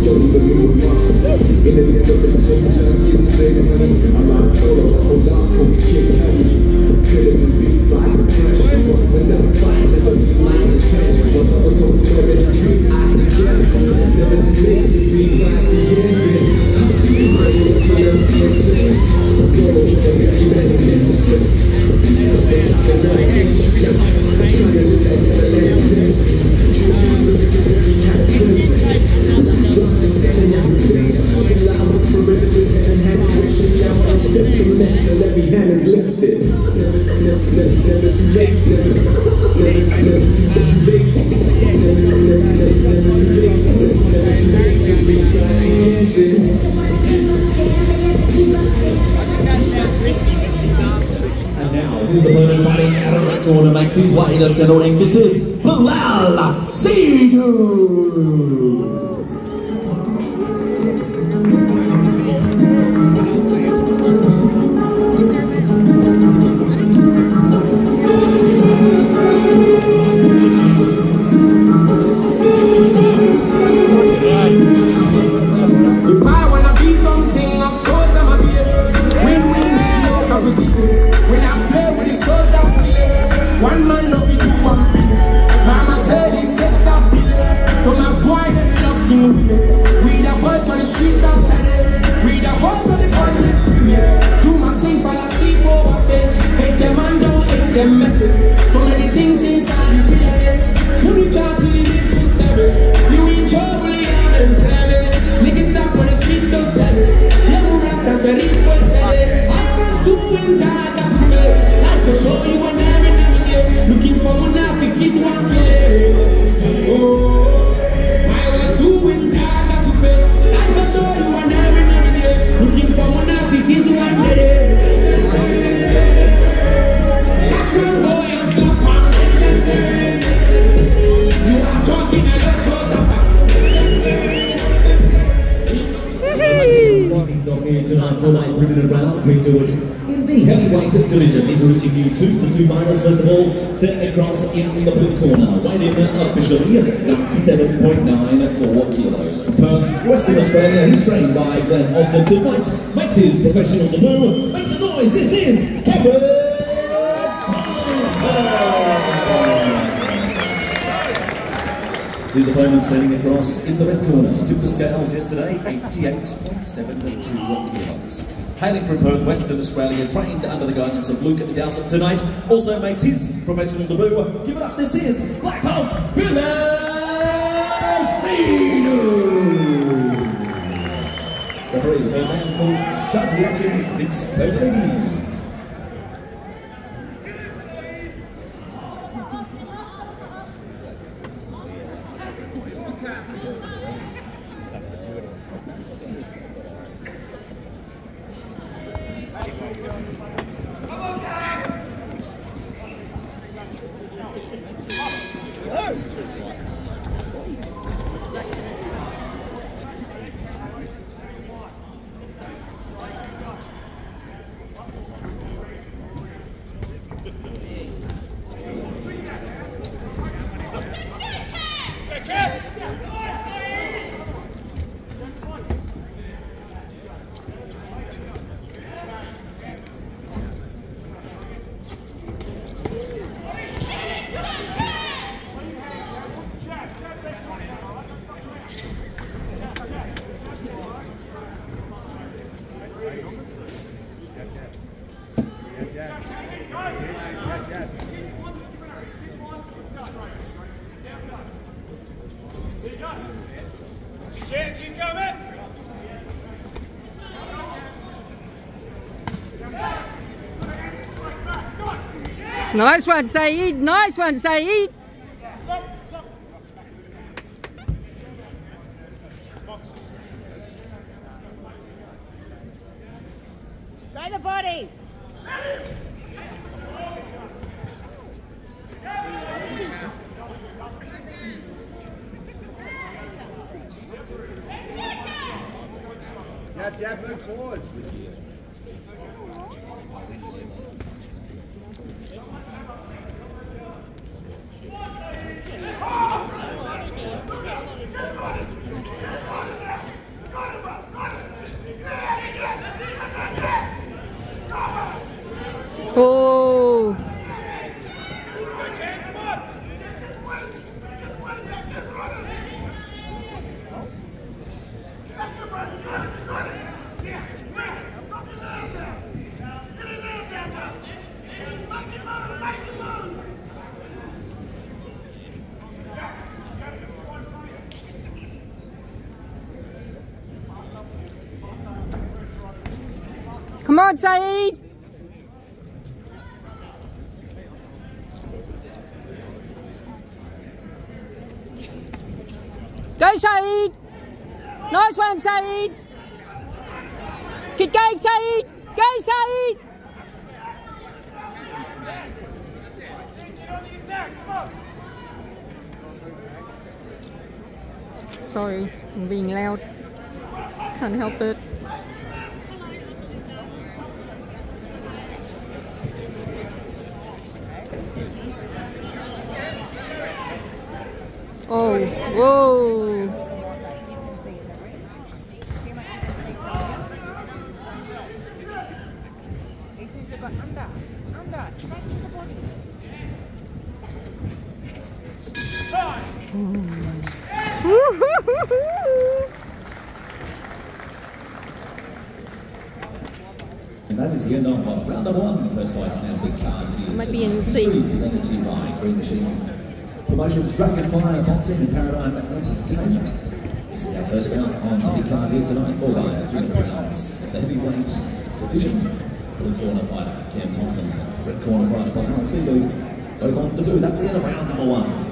struggle to move a muscle. In the middle of the gym, junkies and big money. I ride solo, hold on, call me Kid Cudi. Could have been beat by depression, but without fight, never be like attention. Once I was told to go in the dream, I had guessed. Never too late to be like the ending. Every hand is lifted. Never too late. Never too late. And now his opponent fighting out of the corner makes his way to settling. This is Bilal Seydou. So many things inside you, when you try to leave it to seven, you in trouble, you haven't planned. Niggas up on the streets so sad. Tell Rasta Sharif was shed. I was doing that, that's me. Like to show you what I'm in. Looking for one of the kids who are killing. Oh, I was doing that, that's me. Like to show you what I'm in. Looking for one of the kids who are killing. Tonight for like 3-minute rounds, we do it in the heavyweight division. Introducing you to the two finalists. First of all, stepping across in the blue corner, weighing in officially 97.94 kilos. From Perth, Western Australia, he's trained by Glenn Austin. Tonight makes his professional debut. Makes a noise. This is Kevin. His opponent standing across in the red corner. He took the scales yesterday, 88.72 kilos. Hailing from Perth, Western Australia, trained under the guidance of Luke Dowsett tonight, also makes his professional debut. Give it up, this is Black Hulk Bilal Seydou. Referee Ferdinand, judge reactions, Vince Pellegrini. Nice one, Saeed. Nice one, Saeed. Go the body. Jab, move forward. Come on, Saeed! Go, Saeed! Nice one, Saeed! Keep going, Saeed! Go, Saeed! Sorry, I'm being loud. Can't help it. Oh, whoa! And that is the end of round number one. First fight on our big card here. Might be in Three presented to you by Green Machine Promotions, Dragonfire Boxing and Paradigm Entertainment. This is our first round on the big card here tonight. 4 by 3 rounds. The heavyweight division. Blue corner fighter Cam Thompson. Red corner fighter by Al Sibu. Both on debut. That's the end of round number one.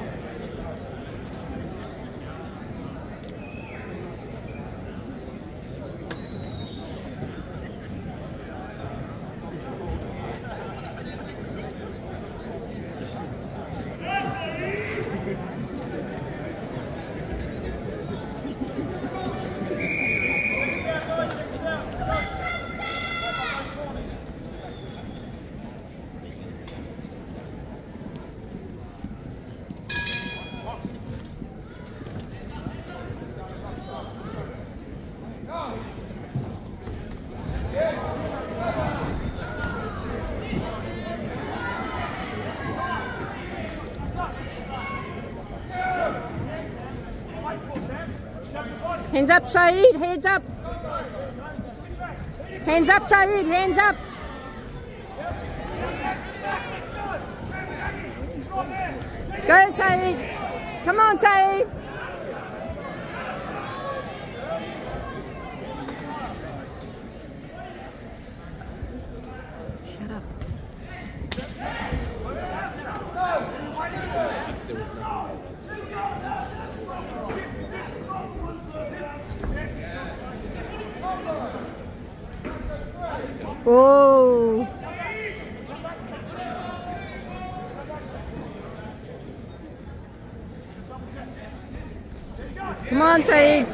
Hands up, Saeed, hands up. Hands up, Saeed, hands up. Go, Saeed. Come on, Saeed. Shut up. Oh. Come on, Saeed.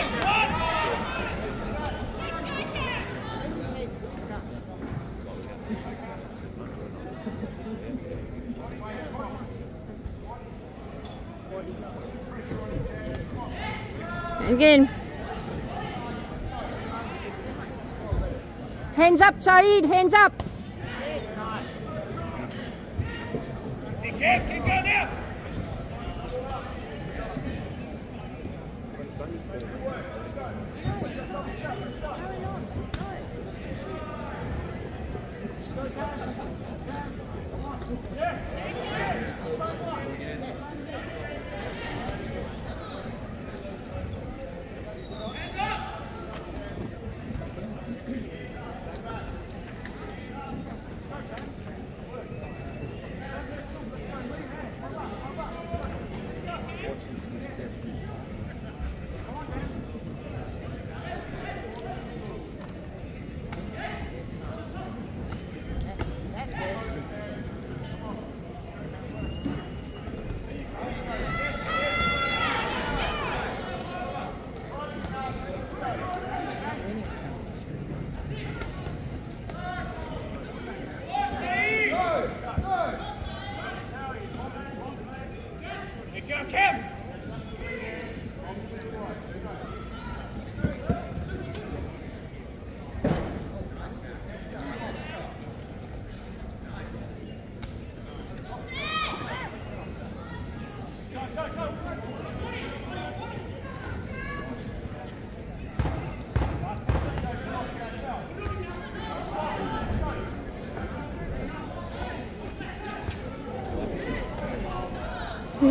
Again. Hands up, Saeed, hands up. Keep going now.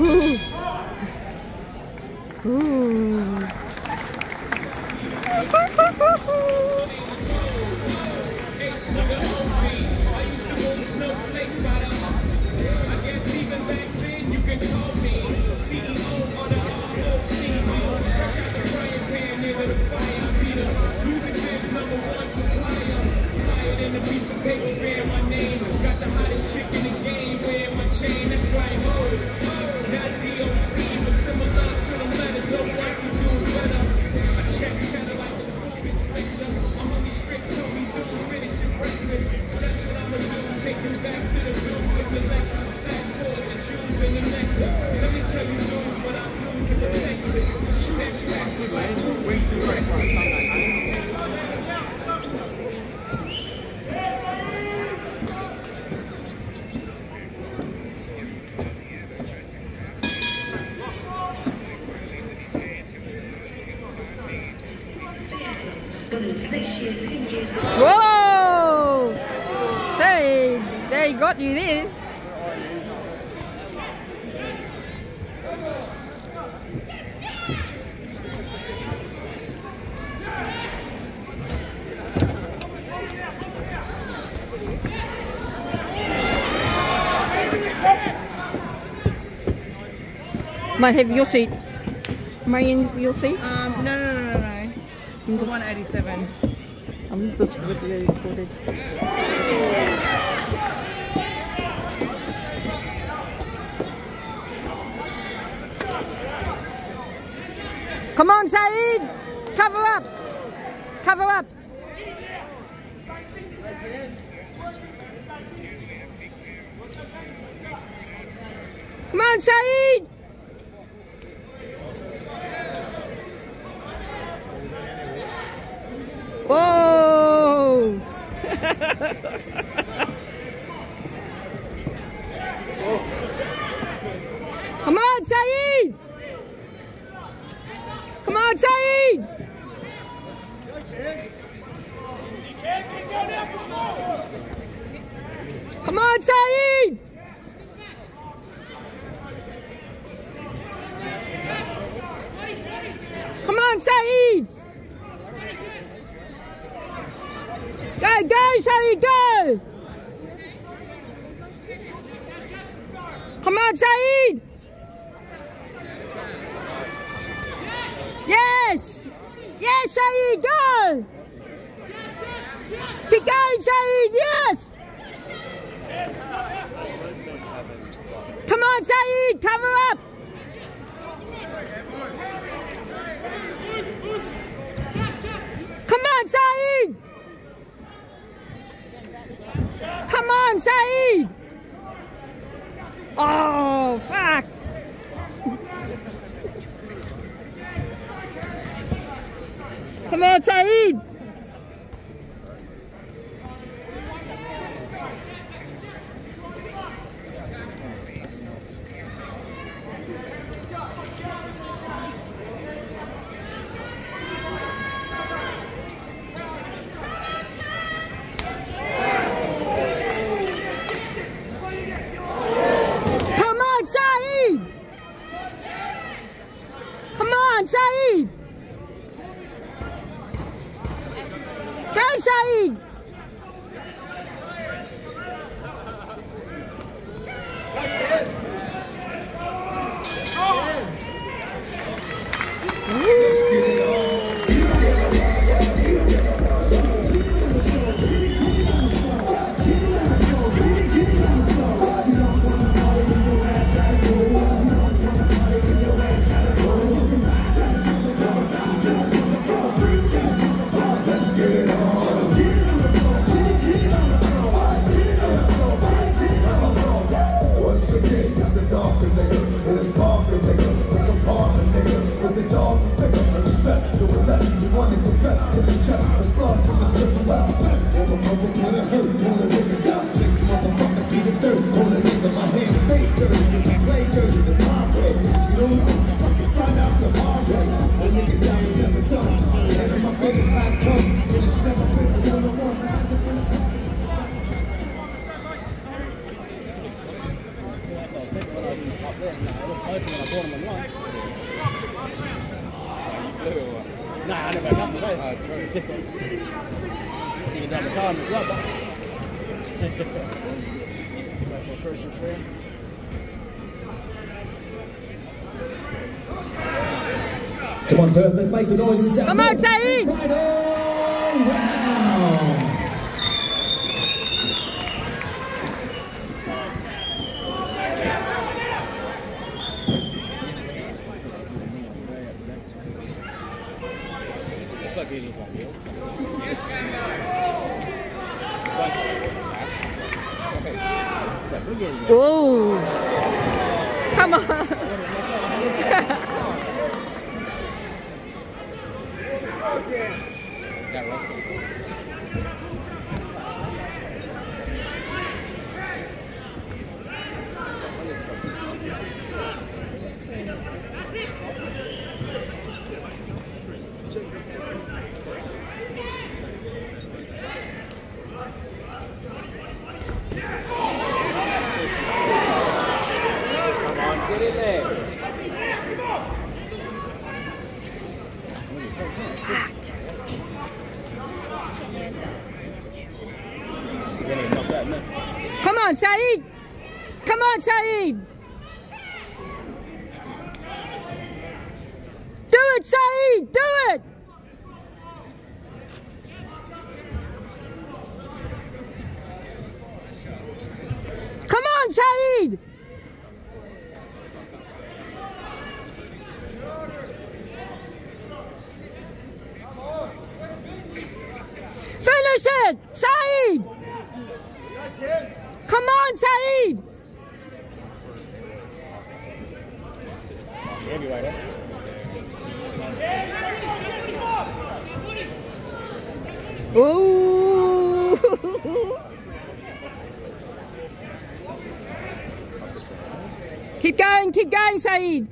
Ooh. Whoa! Hey, they got you there. Might have your seat. Marianne's your seat? No. 187. I'm just video recorded. Come on, Saeed! Cover up! Cover up! Come on, Saeed! Whoa! Come on, Saeed! Come on, Saeed! Come on, Saeed! Come on, Saeed! Go, Saeed, go! Come on, Saeed! Yes! Yes, Saeed, go! Keep going, Saeed, yes! Come on, Saeed, cover up! Come on, Saeed! Come on, Saeed! Oh, fuck! Come on, Saeed! Saeed! Go, Saeed! Let's get it on. never had enough today. You can down the car and love that. Nice little Christmas tree. Come on, Perth, let's make some noises. Come on, Saeed! Final round. Oh! Come on! Get in there. Come on, Saeed! Come on, Saeed! Do it, Saeed! Do it! Come on, Saeed! Finish it! Saeed! Come on, Saeed! Ooh! Keep going, Saeed!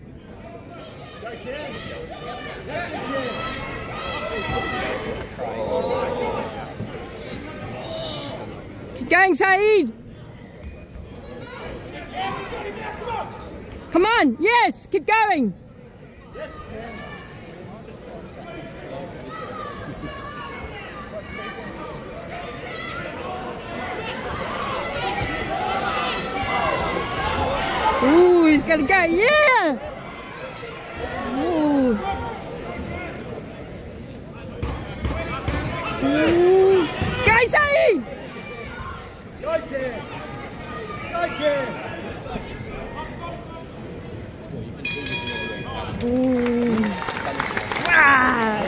Keep going, Saeed! Come on, yes, keep going! Ooh, he's gonna go, yeah! Ooh. Ooh. Go, Saeed! Ooh. Ah.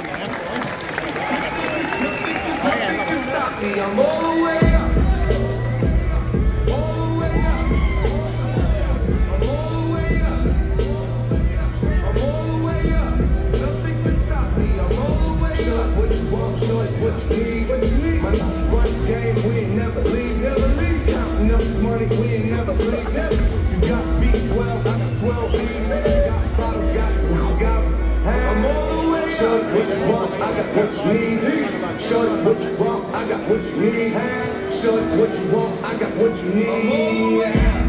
I'm all the way up. All the way up. I'm all the way up. I'm all the way up. Nothing can stop me. I'm all the way up. Show it what you want, show it what you need. What you need. My life's run game, we ain't never leave, never leave. Counting up money, we ain't never sleep, never. You got V12, I got 12 V's. You got bottles, got I'm all the way up. Show it what you want, I got what you need. Show it what you want, I got what you need. Show it what you want, I got what you need.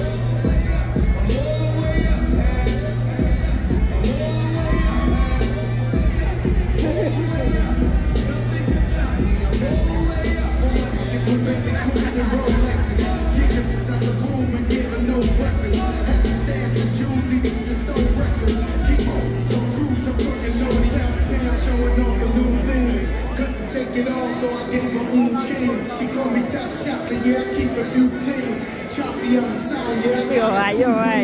You're right.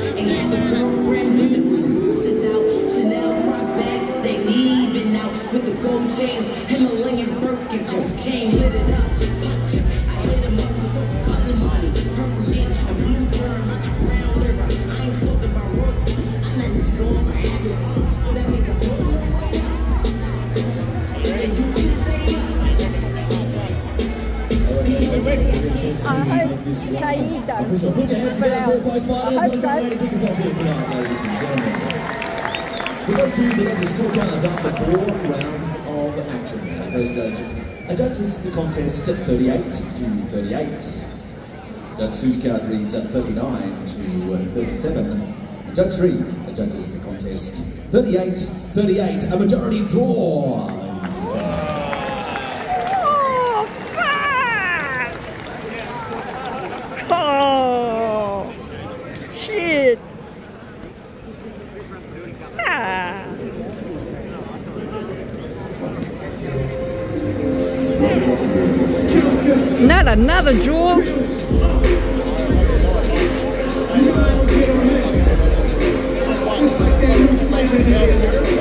With the hope Saeed does. Put your hands together for both fighters. I hope Let's so. ready to kick us off here tonight, ladies and gentlemen. We've got to the scorecards after 4 rounds of action. The first judge judges the contest 38 to 38. Judge 2's card reads 39 to 37. Judge 3 judges the contest 38-38, a majority draw, ladies and gentlemen. Oh, fuck! Oh, shit! Ah. Not another draw. It's like that new flavor in the air.